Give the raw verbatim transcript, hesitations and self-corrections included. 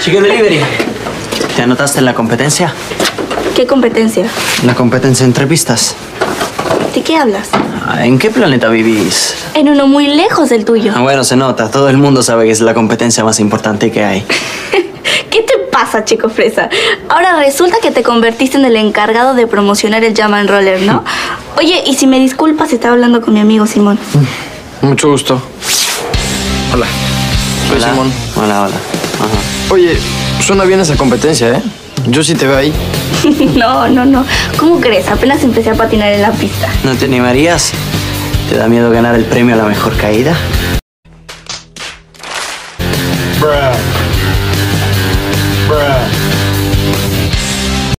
Chicken Delivery. ¿Te anotaste en la competencia? ¿Qué competencia? La competencia entre pistas. ¿De qué hablas? ¿En qué planeta vivís? En uno muy lejos del tuyo. Ah, bueno, se nota. Todo el mundo sabe que es la competencia más importante que hay. ¿Qué te pasa, chico fresa? Ahora resulta que te convertiste en el encargado de promocionar el Jam and Roller, ¿no? Oye, y si me disculpas, estaba hablando con mi amigo Simón. Mucho gusto. Hola. Soy Hola. Simón. Hola, hola. Ajá. Oye, suena bien esa competencia, ¿eh? Yo sí te veo ahí. No, no, no. ¿Cómo crees? Apenas empecé a patinar en la pista. ¿No te animarías? ¿Te da miedo ganar el premio a la mejor caída? Bruh.